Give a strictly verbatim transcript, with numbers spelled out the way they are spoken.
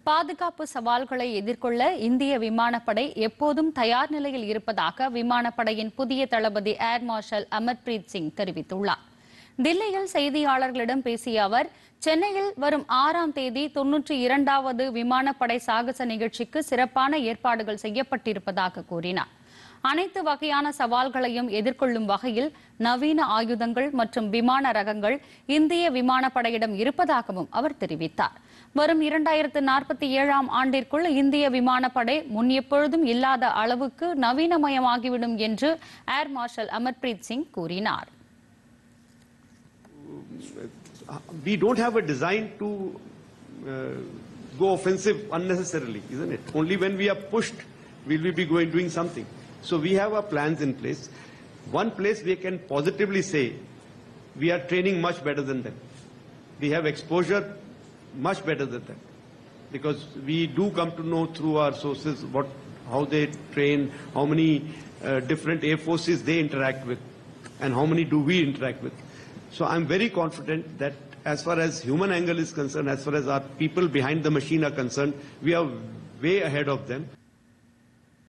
பாதுகாப்பு சவால்களை எதிர்கொள்ள இந்திய விமானப்படை எப்போதும் தயார் நிலையில் இருப்பதாக விமானப்படையின் புதிய தளபதி ஏர் மார்ஷல் அமர்பிரீத் சிங் தெரிவித்துள்ளார். தில்லியில் செய்தியாளர்களிடம் பேசிய அவர், சென்னையில் வரும் ஆறாம் தேதி தொன்னூற்றி இரண்டாவது விமானப்படை சாகச நிகழ்ச்சிக்கு சிறப்பான ஏற்பாடுகள் செய்யப்பட்டிருப்பதாக கூறினார். அனைத்து வகையான சவால்களையும் எதிர்கொள்ளும் வகையில் நவீன ஆயுதங்கள் மற்றும் விமான ரகங்கள் இந்திய விமானப்படையிடம் இருப்பதாகவும் அவர் தெரிவித்தார். வரும் இரண்டாயிரத்து நாற்பத்தி ஏழாம் ஆண்டிற்குள் இந்திய விமானப்படை முன் எப்பொழுதும் இல்லாத அளவுக்கு நவீனமயமாகிவிடும் என்று ஏர் மார்ஷல் அமர்பிரீத் சிங் கூறினார். We don't have a design to uh, go offensive unnecessarily, isn't it? Only when we are pushed will we be going doing something. So we have our plans in place. One place we can positively say we are training much better than them. We have exposure much better than them, because we do come to know through our sources what how they train, how many uh, different air forces they interact with, and how many do we interact with. So I'm very confident that as far as human angle is concerned, as far as our people behind the machine are concerned, we are way ahead of them.